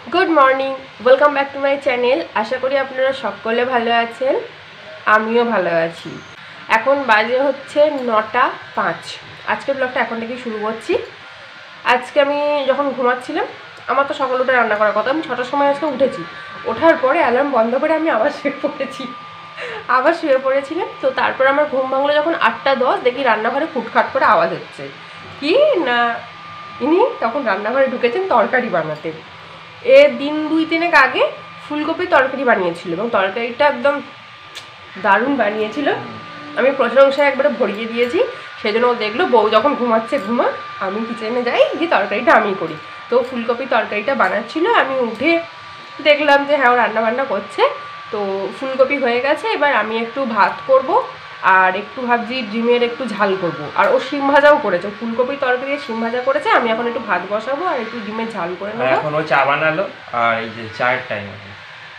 Good morning welcome back to my channel. आशा करी आपनारा सकले भालो आछेन, आमिओ भालो आछि। एखन बाजे होच्छे 9टा 5। आजकेर ब्लगटा एखन थेकेई शुरू करछि। आजके आमि जखन घुमाच्छिलाम आमार तो सकाले उठे रान्ना करार कथा। आमि 6टार समय आजके उठेछि। ओठार परे अ্যালার্ম बंद करे आमि आबार शुয়ে पड़েছিলাম। तो तारपर आमार घुम भांगलो जखन 8टा 10 देखि रान्नाघरे खुटखाट करे आवाज हच्छे कि ना इनि तखन रान्नाघरे ढुकेছেন तरकारी बानाते। এর দিন 2-3 আগে ফুলকপির তরকারি বানিয়েছিল এবং তরকারিটা একদম দারুণ বানিয়েছিল। আমি প্রশংসায় একবারে ভরিয়ে দিয়েছি। সেজন্য ও দেখলো বউ যখন ঘুমাচ্ছে ঘুমা, আমি কিচেনে যাই, গিয়ে তরকারিটা আমি করি। তো ফুলকপির তরকারিটা বানাচ্ছিল, আমি উঠে দেখলাম যে হ্যাঁ ও রান্না বান্না করছে। তো ফুলকপি হয়ে গেছে, এবার আমি একটু ভাত করব আর একটু ভাবছি ডিমের একটু ঝাল করব। আর ও শিম ভাজাও করেছে, ফুলকপির তরকারি দিয়ে শিম ভাজা করেছে। আমি এখন একটু ভাত বসাবো আর একটু ডিমের ঝাল করে নেব। এখন ও চা বানালো আর এই যে চায়ের টাইম আছে,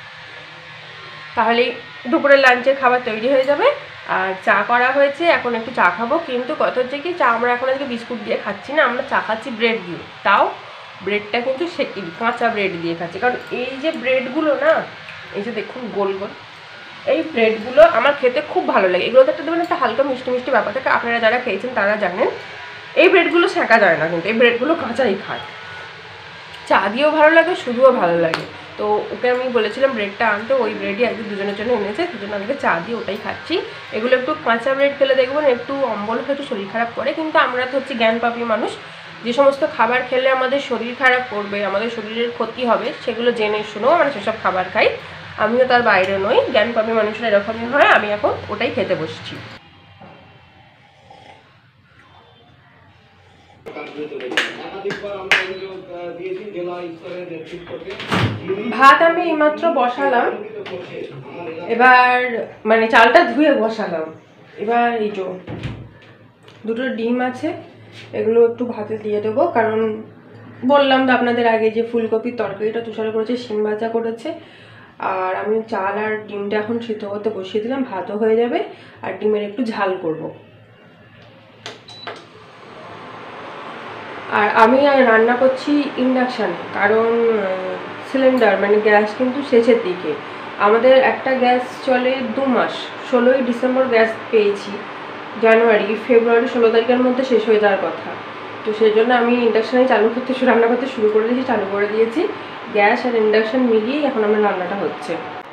তাহলে দুপুরের লাঞ্চের খাবার তৈরি হয়ে যাবে। আর চা করা হয়েছে, এখন একটু চা খাবো। কিন্তু কথা হচ্ছে কি, চা আমরা এখন আজকে বিস্কুট দিয়ে খাচ্ছি না, আমরা চা খাচ্ছি ব্রেড দিয়ে। তাও ব্রেডটা কিন্তু সেকিনি, কাঁচা ব্রেড দিয়ে খাচ্ছি। কারণ এই যে ব্রেডগুলো না, এই যে দেখুন গোল গোল, এই ব্রেডগুলো আমার খেতে খুব ভালো লাগে। এগুলোতে একটা দেবেন একটা হালকা মিষ্টি মিষ্টি ব্যাপার থাকে। আপনারা যারা খেয়েছেন তারা জানেন। এই ব্রেডগুলো সেঁকা যায় না, কিন্তু এই ব্রেডগুলো কাঁচাই খায়। চা দিয়েও ভালো লাগে, শুধুও ভালো লাগে। তো ওকে আমি বলেছিলাম ব্রেডটা আনতে, ওই ব্রেডই আজকে দুজনের জন্য এনেছে। দুজনে আজকে চা দিয়ে ওটাই খাচ্ছি। এগুলো একটু কাঁচা ব্রেড খেলে দেখবেন একটু অম্বল হয়ে একটু শরীর খারাপ করে, কিন্তু আমরা তো হচ্ছে জ্ঞানপাপী মানুষ। যে সমস্ত খাবার খেলে আমাদের শরীর খারাপ করবে, আমাদের শরীরের ক্ষতি হবে, সেগুলো জেনে শুনেও আমরা সেসব খাবার খাই। আমিও তার বাইরে নই, জ্ঞানপাপী মানুষরা এরকমই হয়। আমি এখন ওটাই খেতে বসছি। ভাত আমি এইমাত্র বসালাম, এবার মানে চালটা ধুয়ে বসালাম। এবার এই যে দুটো ডিম আছে, এগুলো একটু ভাতে দিয়ে দেবো। কারণ বললাম তো আপনাদের আগে যে ফুলকপির তরকারিটা তুষার করেছে, শিম ভাজা করেছে। আর আমি চাল আর ডিমটা এখন সিদ্ধ করতে বসিয়ে দিলাম, ভাতও হয়ে যাবে। আর ডিমের একটু ঝাল করব। আর আমি রান্না করছি ইন্ডাকশানে, কারণ সিলিন্ডার মানে গ্যাস কিন্তু শেষের দিকে। আমাদের একটা গ্যাস চলে 2 মাস। 16ই ডিসেম্বর গ্যাস পেয়েছি, জানুয়ারি ফেব্রুয়ারি 16 তারিখের মধ্যে শেষ হয়ে যাওয়ার কথা। তো সেই জন্য আমি ইন্ডাকশানে রান্না করতে শুরু করে দিয়েছি, চালু করে দিয়েছি। গ্যাস আর ইন্ডাকশান মিলিয়েই এখন আমার রান্নাটা হচ্ছে।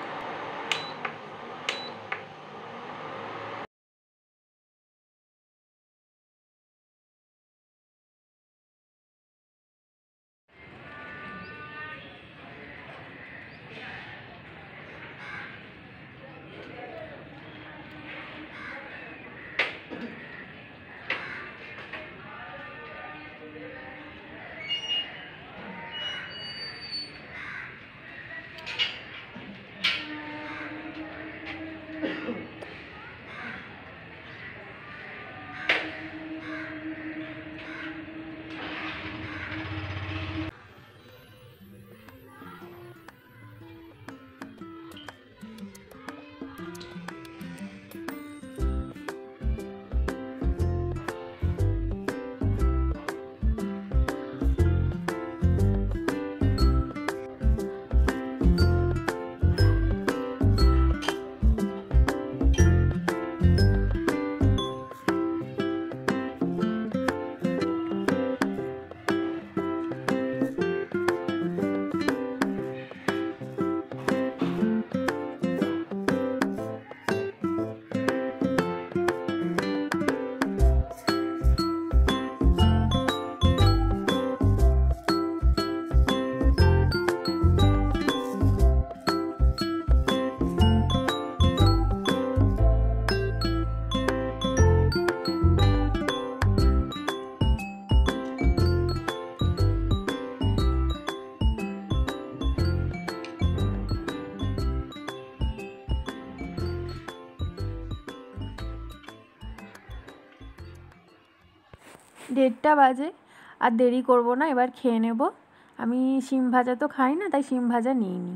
দেড়টা বাজে, আর দেরি করব না, এবার খেয়ে নেব। আমি শিম ভাজা তো খাই না, তাই শিম ভাজা নিইনি।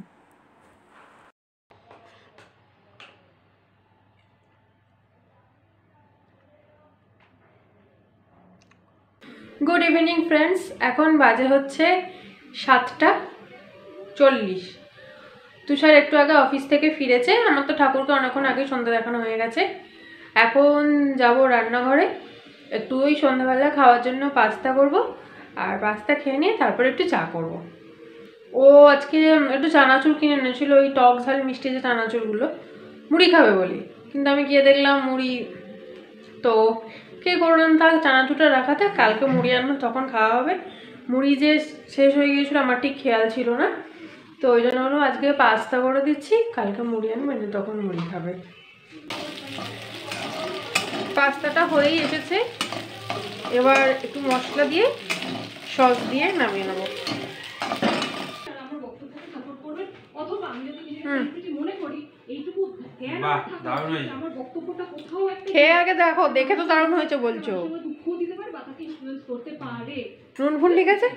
गुड इवनिंग फ्रेंड्स, এখন বাজে হচ্ছে 7টা 40। তুষার একটু আগে অফিস থেকে ফিরেছে, আমার তো ঠাকুরকে অনেকক্ষণ আগে সন্ধ্যা দেখানো হয়ে গেছে। এখন যাব রান্নাঘরে, একটু ওই সন্ধ্যাবেলা খাওয়ার জন্য পাস্তা করব, আর পাস্তা খেয়ে নিয়ে তারপরে একটু চা করব। ও আজকে একটু চানাচুর কিনে এনেছিল, ওই টক ঝাল মিষ্টি যে চানাচুরগুলো, মুড়ি খাবে বলি, কিন্তু আমি গিয়ে দেখলাম মুড়ি, তো কে করলাম তার চানাচুরটা রাখাতে, কালকে মুড়ি আনবো তখন খাওয়া হবে। মুড়ি যে শেষ হয়ে গিয়েছিলো আমার ঠিক খেয়াল ছিল না, তো ওই জন্য হলো আজকে পাস্তা করে দিচ্ছি, কালকে মুড়ি আনবে তখন মুড়ি খাবে। পাস্তাটা হয়েই এসেছে, এবার একটু মশলা দিয়ে সস দিয়ে নামিয়ে নেবো। খেয়ে আগে দেখো, দেখে তো দারুণ হয়েছে বলছো। নুন ফুন ঠিক আছে?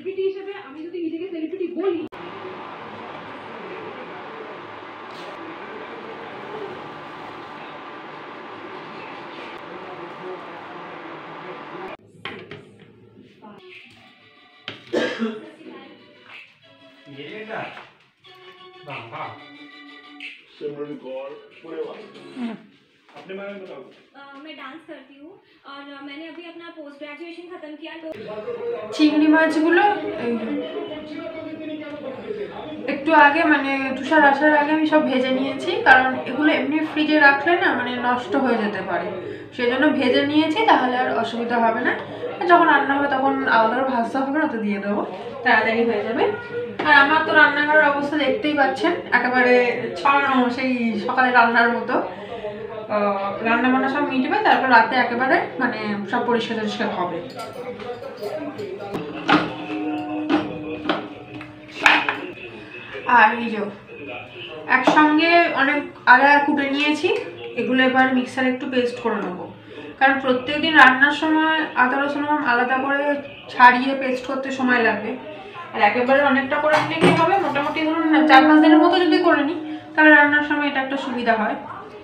मैं डांस करती हूँ और मैंने अभी अपना पोस्ट ग्रेजुएशन खत्म किया। तो চিংড়ি মাছগুলো একটু আগে মানে তুষার আসার আগে আমি সব ভেজে নিয়েছি, কারণ এগুলো এমনি ফ্রিজে রাখলে না মানে নষ্ট হয়ে যেতে পারে, সেই জন্য ভেজে নিয়েছি, তাহলে আর অসুবিধা হবে না। যখন রান্না হবে তখন আলাদা ভাজতে হবে না, তো দিয়ে দেবো, তাড়াতাড়ি হয়ে যাবে। আর আমার তো রান্নাঘরের অবস্থা দেখতেই পাচ্ছেন, একেবারে ছড়ানো সেই সকালে রান্নার মতো। রান্না বান্না সব মিটবে, তারপর রাতে একেবারে মানে সব পরিষ্কার টরিষ্কার হবে। আর এই যে একসঙ্গে অনেক আদা কুটে নিয়েছি, এগুলো এবার মিক্সারে একটু পেস্ট করে নেবো, কারণ প্রত্যেকদিন রান্নার সময় আদা রসুন আলাদা করে ছাড়িয়ে পেস্ট করতে সময় লাগবে। আর একেবারে অনেকটা করে নিলে কি হবে, মোটামুটি ধরুন 4-5 দিনের মতো যদি করে নিই, তাহলে রান্নার সময় এটা একটা সুবিধা হয়।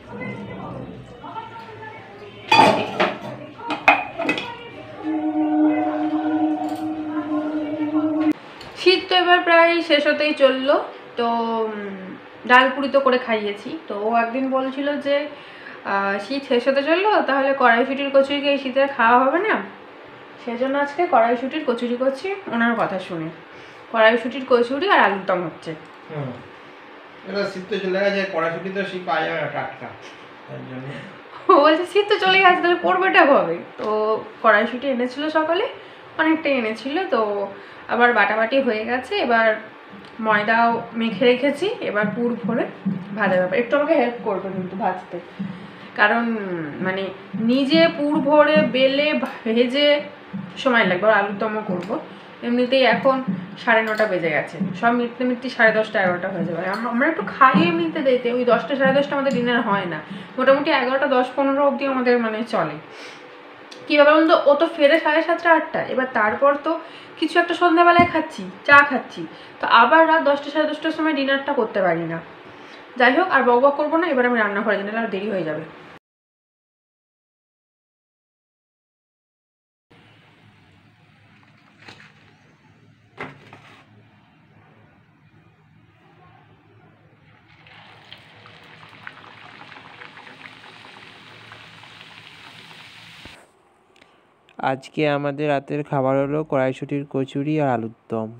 শীত তো এবার প্রায় শেষ হতেই চললো, তো ডাল পুরি তো করে খাইয়েছি। তো ও একদিন বলছিল যে শীত শেষ হতে চললো, তাহলে কড়াইশুঁটির কচুরিকে এই শীতে খাওয়া হবে না, সেজন্য আজকে কড়াইশুঁটির কচুরি করছি ওনার কথা শুনে। কড়াইশুঁটির কচুরি আর আলুর দম হচ্ছে। এটা শীত তো চলে গেছে, কড়াইশুঁটি তো শীত পাওয়া যাবে না টাটকা, তার জন্য ও বলছে শীত তো চলে গেছে, তাহলে করবেটা কবে? তো কড়াইশুঁটি এনেছিল সকালে, অনেকটাই এনেছিল, তো আবার বাটাবাটি হয়ে গেছে। এবার ময়দাও মেখে রেখেছি, এবার পুর ভরে ভাজা ব্যাপার। একটু আমাকে হেল্প করবে কিন্তু ভাজতে, কারণ মানে নিজে পুর ভরে বেলে ভেজে সময় লাগবে। আর আলুর দমও করবো, এমনিতেই এখন 9:30 বেজে গেছে, সব মিটতে মিটতে 10:30 11টা হয়ে যাবে। আমরা একটু খাই এমনিতে দিতে, ওই 10টা 10:30 আমাদের ডিনার হয় না, মোটামুটি 11টা 10-15 অবধি আমাদের মানে চলে। কীভাবে বলুন তো, ও তো ফেরে 7:30 8টা, এবার তারপর তো কিছু একটা সন্ধ্যাবেলায় খাচ্ছি, চা খাচ্ছি, তো আবার রাত 10টা 10:30টার সময় ডিনারটা করতে পারি না। যাই হোক, আর বক বক করবো না, এবার আমি রান্নাঘরে গেলে আর দেরি হয়ে যাবে। আজকে আমাদের রাতের খাবার হলো কড়াইশুঁটির কচুরি আর আলুর দম।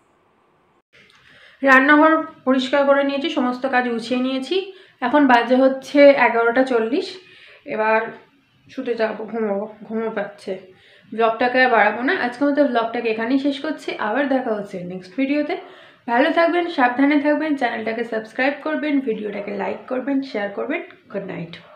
রান্নাঘর পরিষ্কার করে নিয়েছি, সমস্ত কাজ গুছিয়ে নিয়েছি, এখন বাজে হচ্ছে 11:40। এবার শুতে যাবো, ঘুমো পাচ্ছে। ব্লগটাকে আর বাড়াবো না, আজকের মতো ব্লগটাকে এখানেই শেষ করছি। আবার দেখা হচ্ছে নেক্সট ভিডিওতে। ভালো থাকবেন, সাবধানে থাকবেন, চ্যানেলটাকে সাবস্ক্রাইব করবেন, ভিডিওটাকে লাইক করবেন, শেয়ার করবেন। Good night.